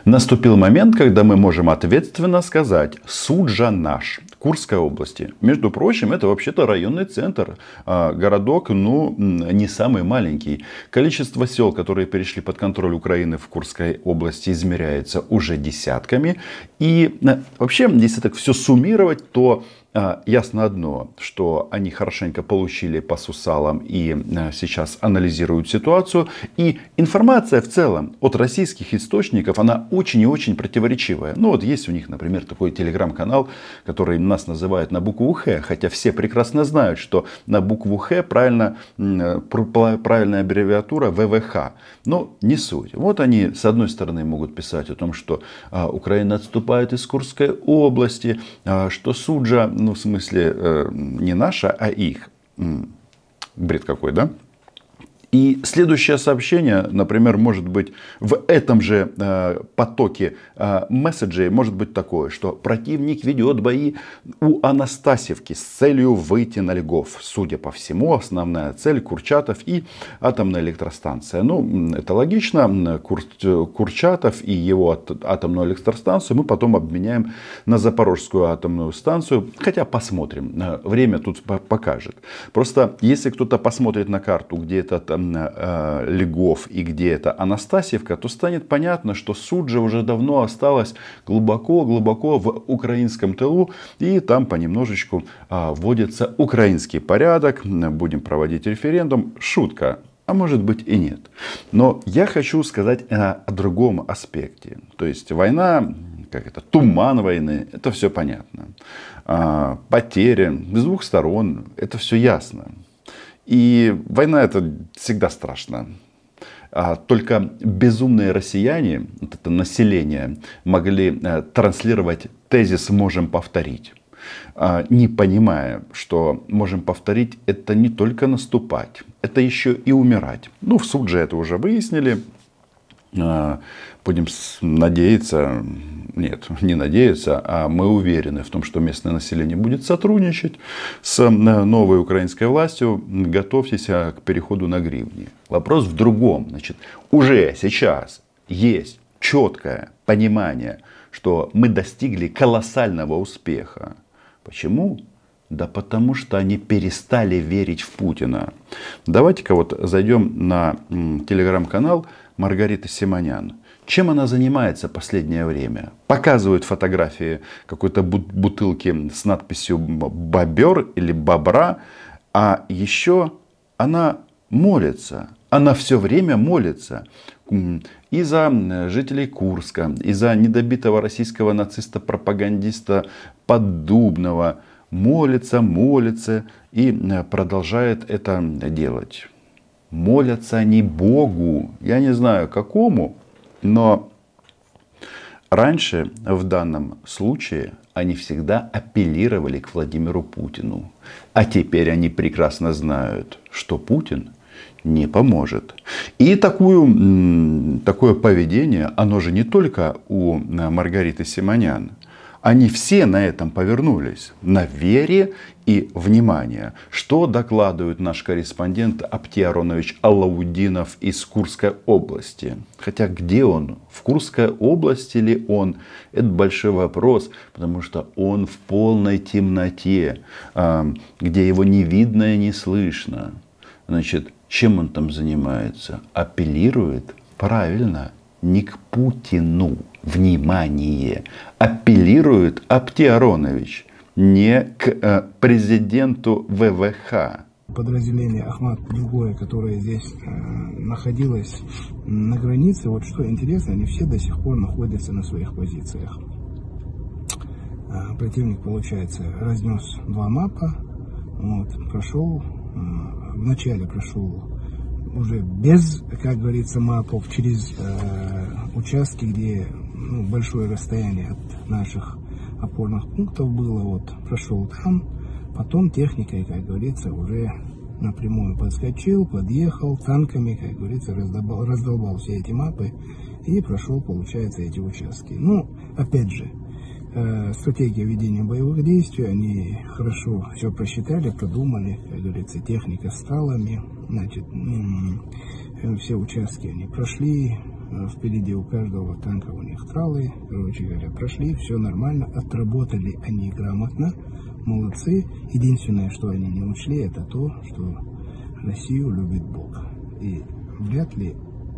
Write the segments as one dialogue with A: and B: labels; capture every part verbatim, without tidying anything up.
A: Наступил момент, когда мы можем ответственно сказать: Суджа наш, Курской области. Между прочим, это вообще-то районный центр. Городок, ну, не самый маленький. Количество сел, которые перешли под контроль Украины в Курской области, измеряется уже десятками. И вообще, если так все суммировать, то ясно одно, что они хорошенько получили по сусалам и сейчас анализируют ситуацию. И информация в целом от российских источников, она очень и очень противоречивая. Ну вот есть у них, например, такой телеграм-канал, который нас называют на букву Х. Хотя все прекрасно знают, что на букву Х правильно, правильная аббревиатура вэ вэ ха. Но не суть. Вот они с одной стороны могут писать о том, что Украина отступает из Курской области, что Суджа, ну, в смысле, э, не наша, а их. Бред какой, да? И следующее сообщение, например, может быть в этом же э, потоке э, месседжей, может быть такое, что противник ведет бои у Анастасьевки с целью выйти на Льгов. Судя по всему, основная цель Курчатов и атомная электростанция. Ну, это логично. Кур, Курчатов и его атомную электростанцию мы потом обменяем на Запорожскую атомную станцию. Хотя посмотрим. Время тут покажет. Просто если кто-то посмотрит на карту, где это там Льгов и где это Анастасьевка, то станет понятно, что Суджа уже давно осталась глубоко-глубоко в украинском тылу. И там понемножечку вводится украинский порядок. Будем проводить референдум. Шутка. А может быть и нет. Но я хочу сказать о другом аспекте. То есть война, как это, туман войны, это все понятно. Потери с двух сторон, это все ясно. И война — это всегда страшно. А только безумные россияне, вот это население, могли транслировать тезис «можем повторить», не понимая, что можем повторить — это не только наступать, это еще и умирать. Ну, в Судже это уже выяснили. Будем надеяться, нет, не надеяться, а мы уверены в том, что местное население будет сотрудничать с новой украинской властью. Готовьтесь к переходу на гривни. Вопрос в другом. Значит, уже сейчас есть четкое понимание, что мы достигли колоссального успеха. Почему? Да потому что они перестали верить в Путина. Давайте-ка вот зайдем на телеграм-канал Маргариты Симонян. Чем она занимается в последнее время? Показывают фотографии какой-то бутылки с надписью «Бобер» или «Бобра». А еще она молится. Она все время молится. И за жителей Курска, и за недобитого российского нациста-пропагандиста Поддубного. Молится, молится и продолжает это делать. Молятся они Богу. Я не знаю какому, но раньше в данном случае они всегда апеллировали к Владимиру Путину. А теперь они прекрасно знают, что Путин не поможет. И такую, такое поведение, оно же не только у Маргариты Симонян. Они все на этом повернулись, на вере и внимании. Что докладывает наш корреспондент Апти Аронович Алаудинов из Курской области? Хотя где он? В Курской области ли он? Это большой вопрос, потому что он в полной темноте, где его не видно и не слышно. Значит, чем он там занимается? Апеллирует? Правильно. Не к Путину, внимание, апеллирует Апти Аронович, не к э, президенту вэ вэ ха.
B: Подразделение Ахмат другое, которое здесь э, находилось на границе, вот что интересно, они все до сих пор находятся на своих позициях. Э, противник, получается, разнес два мапа, вот, прошел, э, вначале прошел уже без, как говорится, мапов, через э, участки, где ну, большое расстояние от наших опорных пунктов было, вот, прошел там, потом техникой, как говорится, уже напрямую подскочил, подъехал танками, как говорится, раздолбал, раздолбал все эти мапы и прошел, получается, эти участки. Ну, опять же, э, стратегия ведения боевых действий, они хорошо все просчитали, продумали, как говорится, техника с талами, значит, э, все участки они прошли, Впереди у каждого танка у них тралы. Короче говоря, прошли, все нормально. Отработали они грамотно. Молодцы. Единственное, что они не учли, это то, что Россию любит Бог. И вряд ли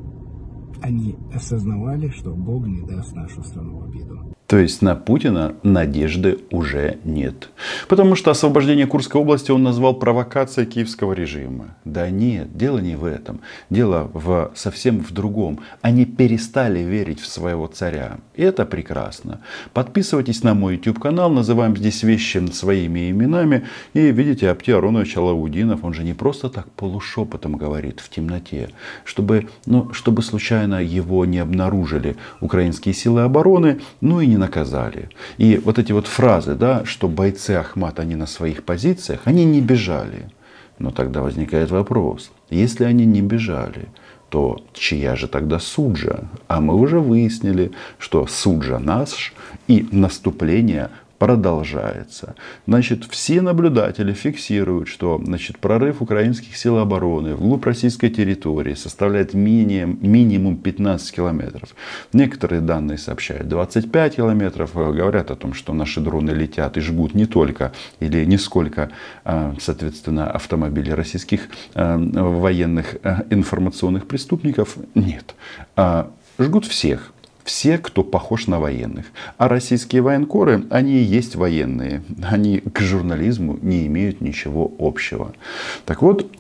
B: они осознавали, что Бог не даст нашу страну в обиду.
A: То есть на Путина надежды уже нет. Потому что освобождение Курской области он назвал провокацией киевского режима. Да нет, дело не в этом. Дело в, совсем в другом. Они перестали верить в своего царя. И это прекрасно. Подписывайтесь на мой YouTube канал. Называем здесь вещи своими именами. И видите, Апти Аронович Алаудинов, он же не просто так полушепотом говорит в темноте. Чтобы, ну, чтобы случайно его не обнаружили украинские силы обороны. Ну и не наказали. И вот эти вот фразы, да, что бойцы Ахмат, они на своих позициях, они не бежали. Но тогда возникает вопрос, если они не бежали, то чья же тогда суджа? А мы уже выяснили, что суджа наш и наступление продолжается. Значит, все наблюдатели фиксируют, что, значит, прорыв украинских сил обороны вглубь российской территории составляет минимум, минимум пятнадцать километров. Некоторые данные сообщают двадцать пять километров. Говорят о том, что наши дроны летят и жгут не только или не сколько, соответственно, автомобилей российских военных информационных преступников. Нет. Жгут всех. Все, кто похож на военных. А российские военкоры, они и есть военные. Они к журнализму не имеют ничего общего. Так вот,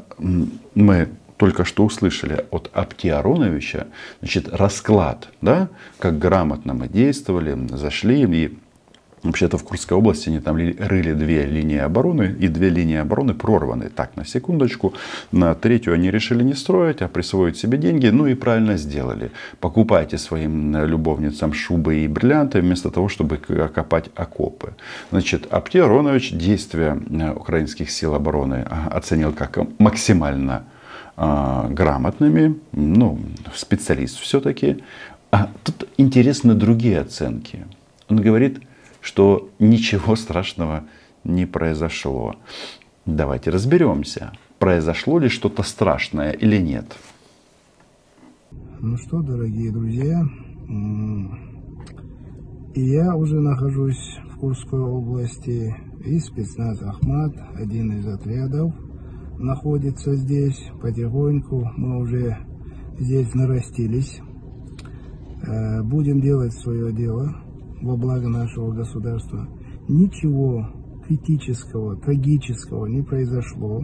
A: мы только что услышали от Апти Ароновича, значит, расклад, да, как грамотно мы действовали, зашли и... Вообще-то в Курской области они там рыли две линии обороны, и две линии обороны прорваны. Так, на секундочку. На третью они решили не строить, а присвоить себе деньги. Ну и правильно сделали. Покупайте своим любовницам шубы и бриллианты, вместо того, чтобы копать окопы. Значит, Апти Аронович действия украинских сил обороны оценил как максимально э, грамотными. Ну, специалист все-таки. А тут интересны другие оценки. Он говорит, что ничего страшного не произошло. Давайте разберемся, произошло ли что-то страшное или нет.
B: Ну что, дорогие друзья, я уже нахожусь в Курской области, и спецназ Ахмат, один из отрядов, находится здесь потихоньку. Мы уже здесь нарастились. Будем делать свое дело во благо нашего государства. Ничего критического, трагического не произошло.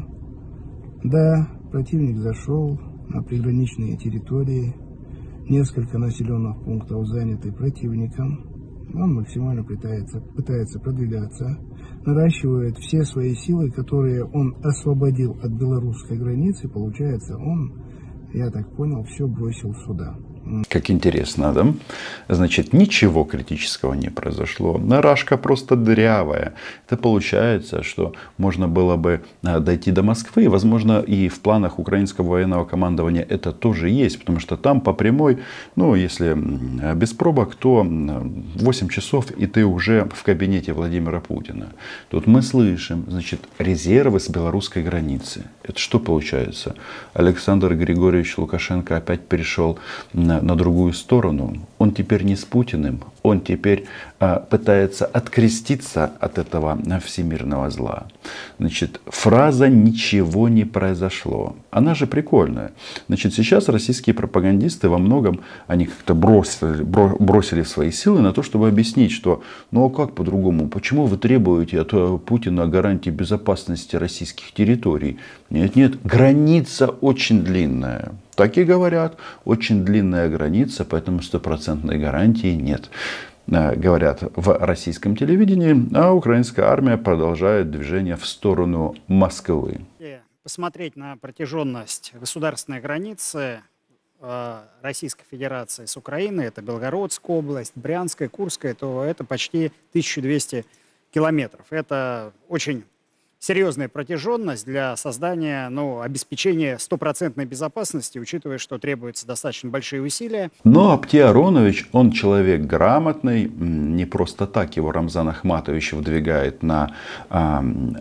B: Да, противник зашел на приграничные территории. Несколько населенных пунктов заняты противником. Он максимально пытается, пытается продвигаться. Наращивает все свои силы, которые он освободил от белорусской границы. Получается, он, я так понял, все бросил сюда.
A: Как интересно, да? Значит, ничего критического не произошло. Нарашка просто дырявая. Это получается, что можно было бы дойти до Москвы. Возможно, и в планах украинского военного командования это тоже есть. Потому что там по прямой, ну, если без пробок, то восемь часов, и ты уже в кабинете Владимира Путина. Тут мы слышим, значит, резервы с белорусской границы. Это что получается? Александр Григорьевич Лукашенко опять перешел на на другую сторону. Он теперь не с Путиным, он теперь а, пытается откреститься от этого всемирного зла. Значит, фраза «ничего не произошло», она же прикольная. Значит, сейчас российские пропагандисты во многом, они как-то бросили, бросили свои силы на то, чтобы объяснить, что ну а как по-другому, почему вы требуете от Путина гарантии безопасности российских территорий? Нет, нет, граница очень длинная. Так и говорят, очень длинная граница, поэтому стопроцентной гарантии нет. Говорят в российском телевидении, а украинская армия продолжает движение в сторону Москвы.
C: Посмотреть на протяженность государственной границы Российской Федерации с Украиной, это Белгородская область, Брянская, Курская, то это почти тысяча двести километров. Это очень серьезная протяженность для создания, ну, обеспечения стопроцентной безопасности, учитывая, что требуются достаточно большие усилия.
A: Но Апти Аронович, он человек грамотный, не просто так его Рамзан Ахматович выдвигает на э,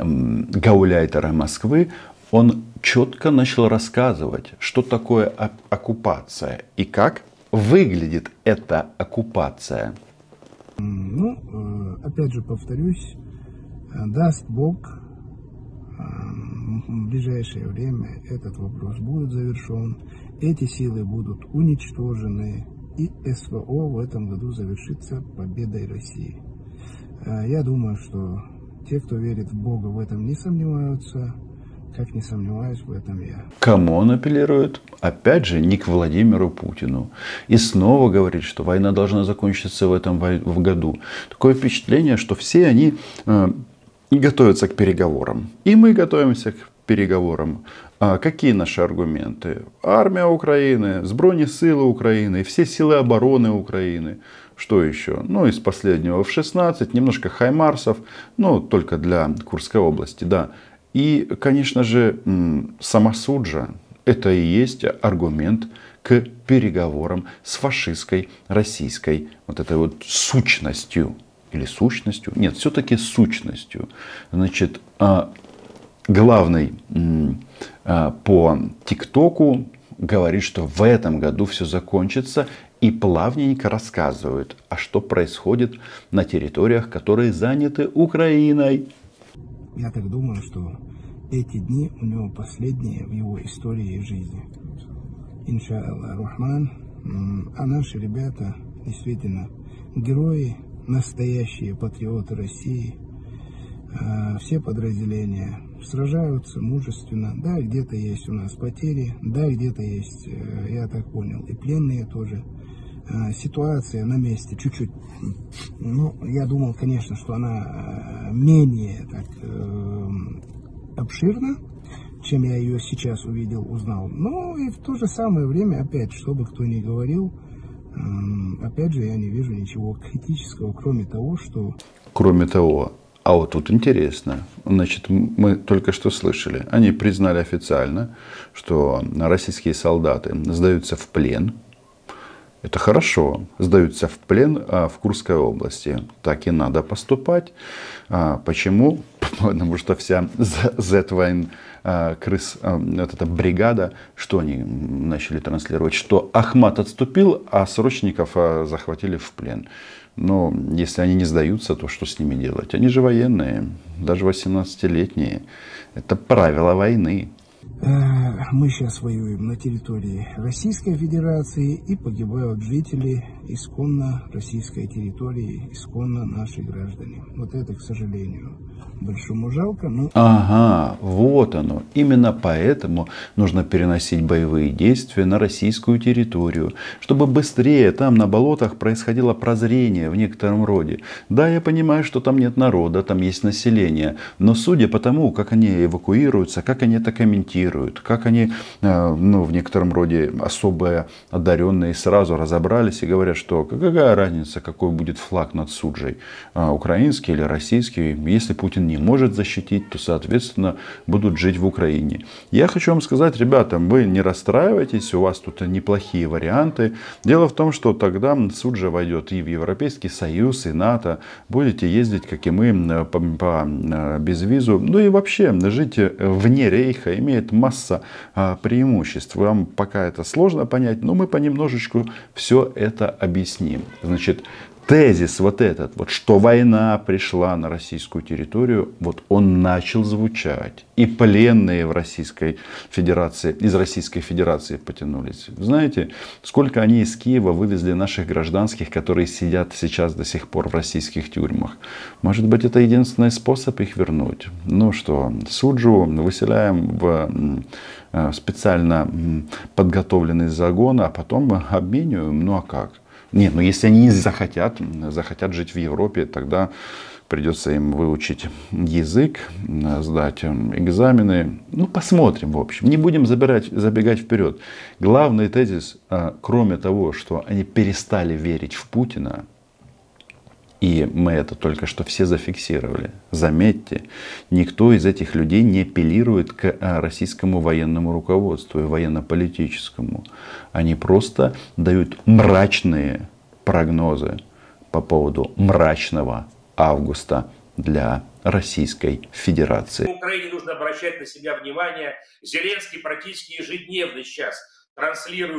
A: гауляйтера Москвы. Он четко начал рассказывать, что такое оккупация и как выглядит эта оккупация?
B: Ну, опять же повторюсь, даст Бог, в ближайшее время этот вопрос будет завершен, эти силы будут уничтожены, и СВО в этом году завершится победой России. Я думаю, что те, кто верит в Бога, в этом не сомневаются, как не сомневаюсь в этом я.
A: Кому он апеллирует? Опять же, не к Владимиру Путину. И снова говорит, что война должна закончиться в этом году. Такое впечатление, что все они э, готовятся к переговорам. И мы готовимся к переговорам. А какие наши аргументы? Армия Украины, Збройні Украины, все силы обороны Украины. Что еще? Ну, из последнего эф шестнадцать, немножко хаймарсов, но только для Курской области, да. И, конечно же, сама Суджа – это и есть аргумент к переговорам с фашистской российской вот этой вот сущностью. Или сущностью? Нет, все-таки сущностью. Значит, главный по ТикТоку говорит, что в этом году все закончится, и плавненько рассказывают, а что происходит на территориях, которые заняты Украиной.
B: Я так думаю, что эти дни у него последние в его истории и жизни. Иншаллах Рахман. А наши ребята действительно герои, настоящие патриоты России. Все подразделения сражаются мужественно. Да, где-то есть у нас потери, да, где-то есть, я так понял, и пленные тоже. Ситуация на месте чуть-чуть, ну, я думал, конечно, что она менее так э, обширна, чем я ее сейчас увидел, узнал. Но и в то же самое время, опять, что бы кто ни говорил, э, опять же, я не вижу ничего критического, кроме того, что...
A: Кроме того, а вот тут интересно, значит, мы только что слышали, они признали официально, что российские солдаты сдаются в плен. Это хорошо, сдаются в плен а, в Курской области. Так и надо поступать. А, почему? Потому что вся Z-Вайн а, крыс, а, вот эта бригада, что они начали транслировать? Что Ахмат отступил, а срочников а, захватили в плен. Но если они не сдаются, то что с ними делать? Они же военные, даже восемнадцатилетние. Это правила войны.
B: Мы сейчас воюем на территории Российской Федерации, и погибают жители исконно российской территории, исконно наши граждане. Вот это, к сожалению, большому жалко. Но...
A: Ага, вот оно. Именно поэтому нужно переносить боевые действия на российскую территорию, чтобы быстрее там на болотах происходило прозрение в некотором роде. Да, я понимаю, что там нет народа, там есть население, но судя по тому, как они эвакуируются, как они это комментируют, как они, ну, в некотором роде особо одаренные, сразу разобрались и говорят, что какая разница, какой будет флаг над Суджей, украинский или российский. Если Путин не может защитить, то, соответственно, будут жить в Украине. Я хочу вам сказать, ребята, вы не расстраивайтесь, у вас тут неплохие варианты. Дело в том, что тогда Суджа войдет и в Европейский Союз, и НАТО. Будете ездить, как и мы, по, по безвизу. Ну и вообще, жить вне рейха имеет масса а, преимуществ. Вам пока это сложно понять, но мы понемножечку все это объясним. Значит, тезис вот этот, вот, что война пришла на российскую территорию, вот он начал звучать. И пленные в Российской Федерации, из Российской Федерации потянулись. Знаете, сколько они из Киева вывезли наших гражданских, которые сидят сейчас до сих пор в российских тюрьмах. Может быть, это единственный способ их вернуть. Ну что, Суджу выселяем в специально подготовленный загон, а потом обмениваем. Ну а как? Нет, ну если они захотят, захотят жить в Европе, тогда придется им выучить язык, сдать экзамены. Ну, посмотрим, в общем. Не будем забирать, забегать вперед. Главный тезис, кроме того, что они перестали верить в Путина, и мы это только что все зафиксировали. Заметьте, никто из этих людей не апеллирует к российскому военному руководству и военно-политическому. Они просто дают мрачные прогнозы по поводу мрачного августа для Российской Федерации.
D: В Украине нужно обращать на себя внимание. Зеленский практически ежедневно сейчас транслирует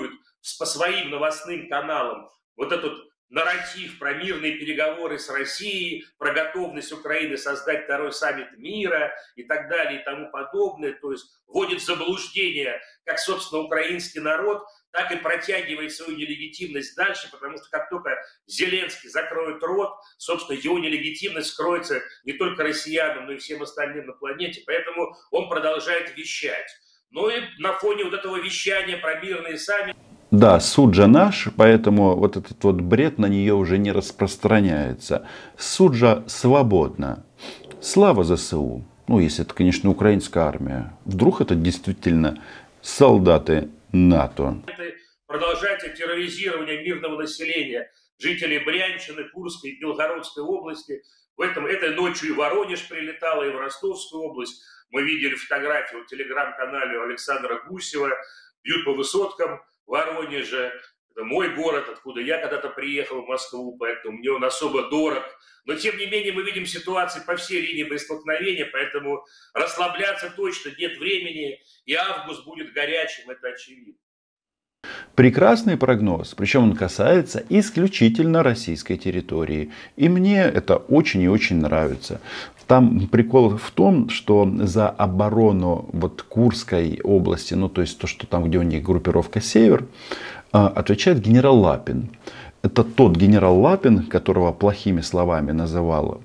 D: по своим новостным каналам вот этот нарратив про мирные переговоры с Россией, про готовность Украины создать второй саммит мира и так далее и тому подобное, то есть вводит в заблуждение как, собственно, украинский народ, так и протягивает свою нелегитимность дальше, потому что как только Зеленский закроет рот, собственно, его нелегитимность скроется не только россиянам, но и всем остальным на планете, поэтому он продолжает вещать. Ну и на фоне вот этого вещания про мирные саммиты...
A: Да, Суджа наш, поэтому вот этот вот бред на нее уже не распространяется. Суджа свободна. Слава ЗСУ. Ну, если это, конечно, украинская армия. Вдруг это действительно солдаты НАТО.
D: Продолжается терроризирование мирного населения, жителей Брянщины, Курской и Белгородской области. В этом, этой ночью и в Воронеж прилетала, и в Ростовскую область. Мы видели фотографию в телеграм-канале Александра Гусева. Бьют по высоткам Воронежа. Это мой город, откуда я когда-то приехал в Москву, поэтому мне он особо дорог. Но, тем не менее, мы видим ситуации по всей линии боестолкновения, поэтому расслабляться точно нет времени, и август будет горячим, это очевидно.
A: Прекрасный прогноз, причем он касается исключительно российской территории. И мне это очень и очень нравится. Там прикол в том, что за оборону вот Курской области, ну то есть то, что там, где у них группировка «Север», отвечает генерал Лапин. Это тот генерал Лапин, которого плохими словами называл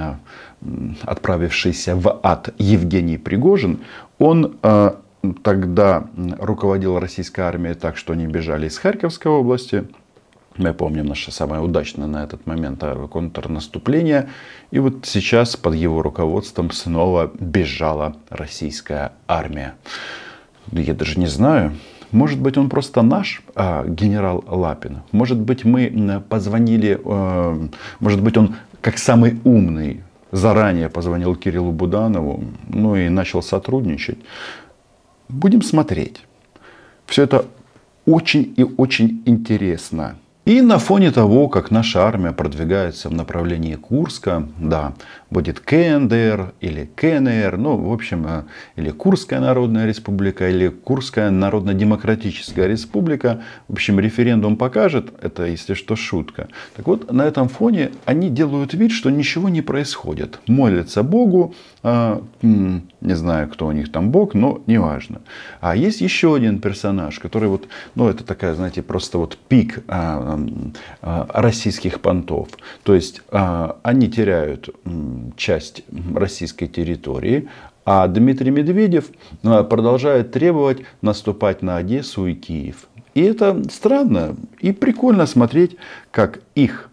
A: отправившийся в ад Евгений Пригожин. Он тогда руководил российской армией так, что они бежали из Харьковской области. Мы помним наше самое удачное на этот момент контрнаступление. И вот сейчас под его руководством снова бежала российская армия. Я даже не знаю. Может быть, он просто наш а, генерал Лапин. Может быть, мы позвонили, а, может быть, он как самый умный заранее позвонил Кириллу Буданову, ну и начал сотрудничать. Будем смотреть. Все это очень и очень интересно. И на фоне того, как наша армия продвигается в направлении Курска, да, будет КНДР или КНР, ну, в общем, или Курская Народная Республика, или Курская Народно-Демократическая Республика. В общем, референдум покажет, это, если что, шутка. Так вот, на этом фоне они делают вид, что ничего не происходит. Молятся Богу, э, не знаю, кто у них там Бог, но неважно. А есть еще один персонаж, который вот, ну, это такая, знаете, просто вот пик э, российских понтов. То есть они теряют часть российской территории, а Дмитрий Медведев продолжает требовать наступать на Одессу и Киев. И это странно и прикольно смотреть, как их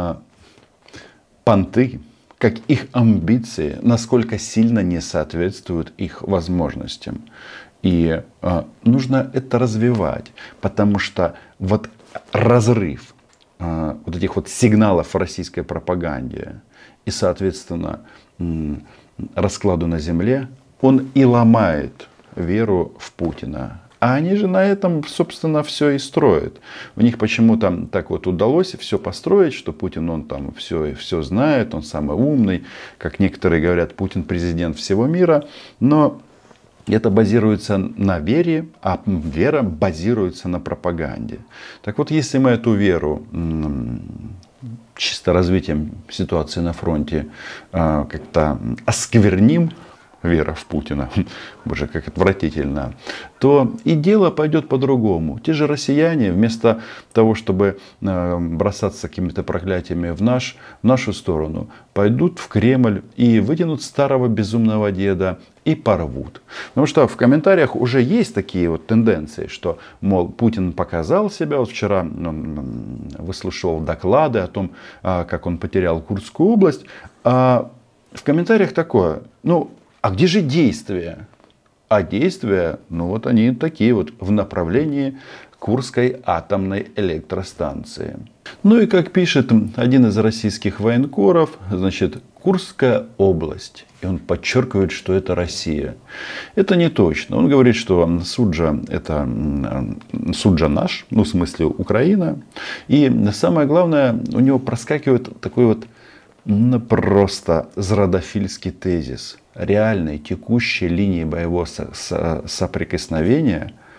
A: понты, как их амбиции, насколько сильно не соответствуют их возможностям. И нужно это развивать, потому что вот разрыв э, вот этих вот сигналов в российской пропаганде и, соответственно, м, раскладу на земле, он и ломает веру в Путина. А они же на этом, собственно, все и строят. У них почему-то так вот удалось все построить, что Путин, он там все, все знает, он самый умный. Как некоторые говорят, Путин президент всего мира. Но это базируется на вере, а вера базируется на пропаганде. Так вот, если мы эту веру чисто развитием ситуации на фронте как-то оскверним, вера в Путина, боже, как отвратительно, то и дело пойдет по-другому. Те же россияне, вместо того, чтобы бросаться какими-то проклятиями в, наш, в нашу сторону, пойдут в Кремль и вытянут старого безумного деда и порвут. Потому что в комментариях уже есть такие вот тенденции, что, мол, Путин показал себя. Вот вчера он выслушивал доклады о том, как он потерял Курскую область. А в комментариях такое, ну, а где же действия? А действия, ну вот они такие вот в направлении Курской атомной электростанции. Ну и как пишет один из российских военкоров, значит, Курская область. И он подчеркивает, что это Россия. Это не точно. Он говорит, что Суджа это Суджа наш, ну в смысле Украина. И самое главное, у него проскакивает такой вот ну, просто зрадофильский тезис. Реальной текущей линии боевого соприкосновения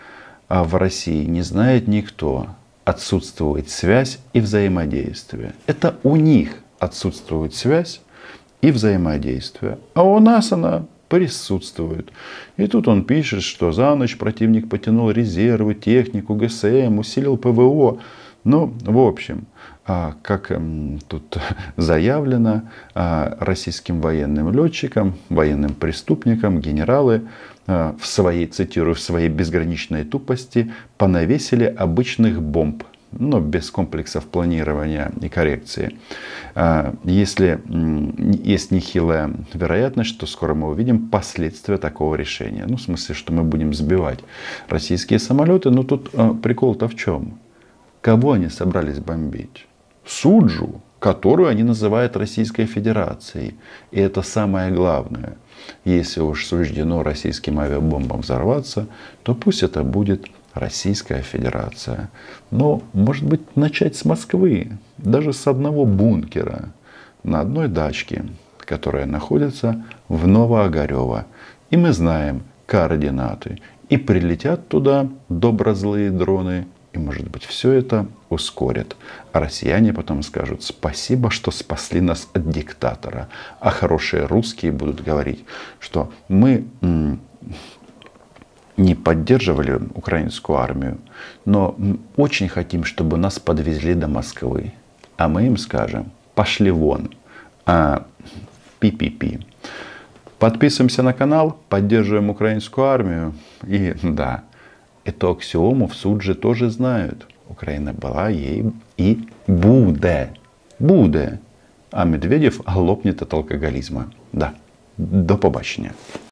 A: а в России не знает никто. Отсутствует связь и взаимодействие. Это у них отсутствует связь и взаимодействие. А у нас она присутствует. И тут он пишет, что за ночь противник потянул резервы, технику, ГСМ, усилил ПВО. Ну, в общем, как тут заявлено, российским военным летчикам, военным преступникам, генералы в своей, цитирую, в своей безграничной тупости понавесили обычных бомб, но без комплексов планирования и коррекции. Если есть нехилая вероятность, что скоро мы увидим последствия такого решения. Ну, в смысле, что мы будем сбивать российские самолеты. Но тут прикол-то в чем? Кого они собрались бомбить? Суджу, которую они называют Российской Федерацией. И это самое главное. Если уж суждено российским авиабомбам взорваться, то пусть это будет Российская Федерация. Но, может быть, начать с Москвы. Даже с одного бункера на одной дачке, которая находится в Новоогарево. И мы знаем координаты. И прилетят туда доброзлые дроны. И, может быть, все это ускорит. А россияне потом скажут: спасибо, что спасли нас от диктатора. А хорошие русские будут говорить, что мы м- не поддерживали украинскую армию, но очень хотим, чтобы нас подвезли до Москвы. А мы им скажем: пошли вон. А, пи-пи-пи. Подписываемся на канал, поддерживаем украинскую армию. И да, эту аксиому в суджі тоже знают. Украина была, ей и буде. Буде. А Медведев лопнет от алкоголизма. Да. До побачення.